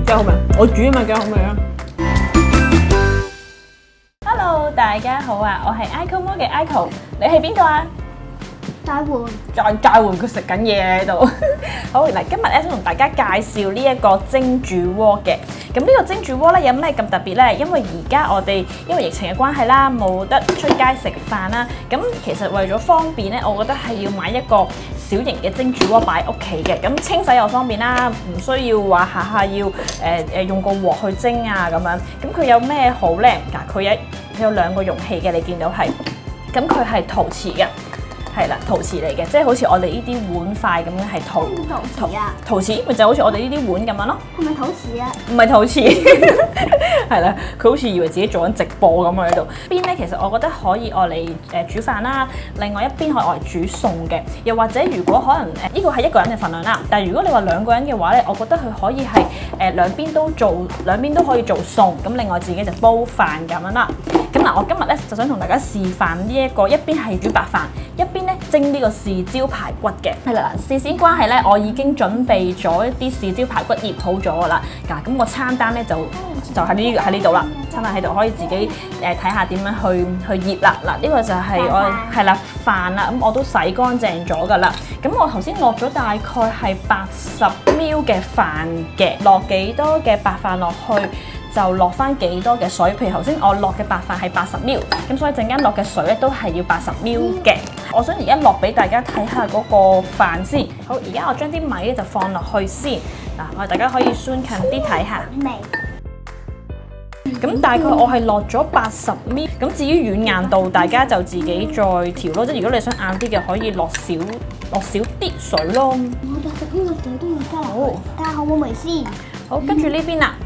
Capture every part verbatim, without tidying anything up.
幾好味，我煮啊嘛，幾好味啊 ！Hello， 大家好啊，我係 Ico Mo 嘅 Ico， 你係邊個啊？ 大碗， 再再換佢食緊嘢喺度。好，嗱，今日咧想同大家介紹呢一個蒸煮鍋嘅。咁呢個蒸煮鍋咧有咩咁特別咧？因為而家我哋因為疫情嘅關係啦，冇得出街食飯啦。咁其實為咗方便咧，我覺得係要買一個小型嘅蒸煮鍋擺屋企嘅。咁清洗又方便啦，唔需要話下下要誒誒、呃、用個鑊去蒸啊咁樣。咁佢有咩好咧？嗱，佢有佢有兩個容器嘅，你見到係。咁佢係陶瓷嘅。係啦，陶瓷嚟嘅，即係好似我哋呢啲碗筷咁樣係陶陶瓷啊， 陶瓷咪就好似我哋呢啲碗咁樣咯。 係咪陶瓷啊？ 唔係陶瓷，係啦，佢好似以為自己做緊直播咁喺度。邊咧，其實我覺得可以愛嚟誒煮飯啦，另外一邊可以愛嚟煮餸嘅。又或者如果可能誒呢個係一個人嘅份量啦，但係如果你話兩個人嘅話咧，我覺得佢可以係誒兩邊都做，兩邊都可以做餸，咁另外自己就煲飯咁樣啦。咁嗱，我今日咧就想同大家示範呢一個，一邊係煮白飯，一邊咧蒸呢個豉椒排骨嘅。係啦，事先關係咧，我已經準備咗一啲豉椒排骨醃好咗噶啦。嗱，咁個餐單咧就就喺呢喺呢度啦，餐單喺度可以自己誒睇下點樣去去醃啦。嗱，呢個就係我係啦飯啦，咁我都洗乾淨咗噶啦。咁我頭先落咗大概係八十 ml 嘅飯嘅，落幾多嘅白飯落去？就落翻幾多嘅水，譬如頭先我落嘅白飯係八十 ml，咁所以陣間落嘅水咧都係要八十 ml 嘅。我想而家落俾大家睇下嗰個飯先。好，而家我將啲米咧就放落去先。嗱，我哋大家可以 zoom 近啲睇下。咁大概我係落咗八十 ml，咁至於軟硬度，大家就自己再調咯。即係如果你想硬啲嘅，可以落少落少啲水咯。 我哋食呢個水都要加落去，睇下好冇味先。 好，跟住呢邊啦。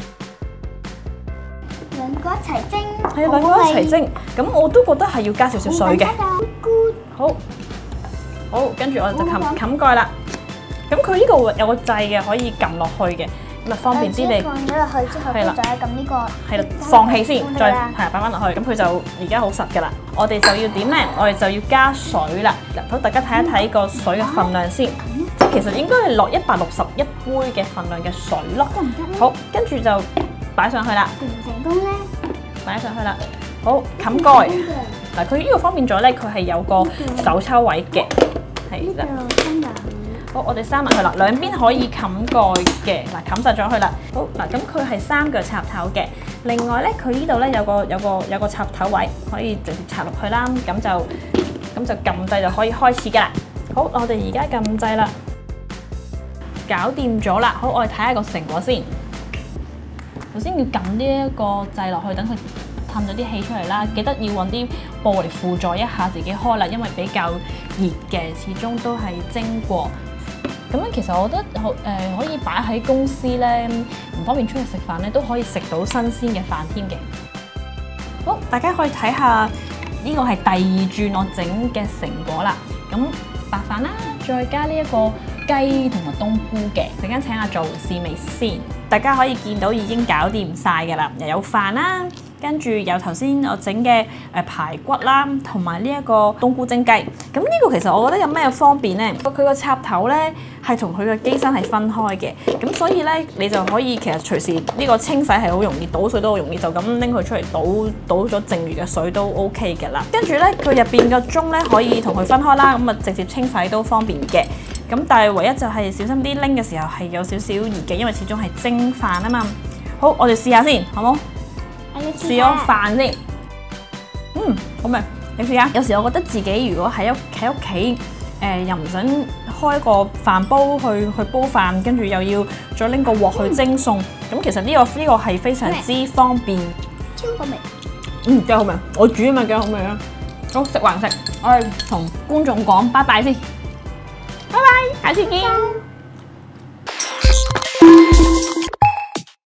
兩個一齊蒸， 係兩個一齊蒸，咁我都覺得係要加少少水嘅。好，好，跟住我就冚冚蓋啦。咁佢呢個有個掣嘅，可以撳落去嘅，咁啊方便啲你。 放咗落去之後，係啦，再撳呢個。 係啦，放氣先，再係擺翻落去，咁佢就而家好實㗎啦。我哋就要點咧？我哋就要加水啦。好，大家睇一睇個水嘅份量先。即係其實應該係落一百六十一杯嘅份量嘅水咯。好，跟住就擺上去啦。 成唔成功咧？ 擺上去啦。好，冚蓋。嗱，佢呢個方便咗咧，佢係有個手抽位嘅，係啦。好，我哋閂埋佢啦，兩邊可以冚蓋嘅。嗱，冚實咗佢啦。好，嗱，咁佢係三腳插頭嘅。另外咧，佢呢度咧有個有個有個插頭位，可以直接插落去啦。咁就咁就撳掣就可以開始㗎啦。好，我哋而家撳掣啦，搞掂咗啦。好，我哋睇下個成果先。首先要撳呢一個掣落去，等佢褪咗啲氣出嚟啦。記得要揾啲布嚟輔助一下自己開啦，因為比較熱嘅，始終都係蒸過。咁樣其實我覺得好誒、呃，可以擺喺公司咧，唔方便出去食飯咧，都可以食到新鮮嘅飯添嘅。好，大家可以睇下呢個係第二轉我整嘅成果啦。咁白飯啦，再加呢一個雞同埋冬菇嘅，陣間請阿做試味先。大家可以見到已經搞掂晒㗎啦，又有飯啦，跟住有頭先我整嘅誒排骨啦，同埋呢一個冬菇蒸雞。咁呢個其實我覺得有咩方便呢？佢個插頭咧係同佢嘅機身係分開嘅，咁所以咧你就可以其實隨時呢個清洗係好容易，倒水都好容易，就咁拎佢出嚟倒倒咗剩餘嘅水都 OK 嘅啦。跟住咧佢入邊個鐘咧可以同佢分開啦，咁啊直接清洗都方便嘅。咁但係唯一就係小心啲拎嘅時候係有少少熱嘅，因為始終係蒸飯啊嘛。好，我哋試下先，好冇？試咗飯先，嗯，好味。你試下。有時我覺得自己如果喺屋喺屋企誒，又唔想開個飯煲去去煲飯，跟住又要再拎個鑊去蒸餸，咁、嗯、其實呢、呢個呢、呢個係非常之方便。 超好味。 嗯，幾好味。我煮啊嘛，幾好味啊。好，食還食，我哋同觀眾講拜拜先。拜拜，下次見。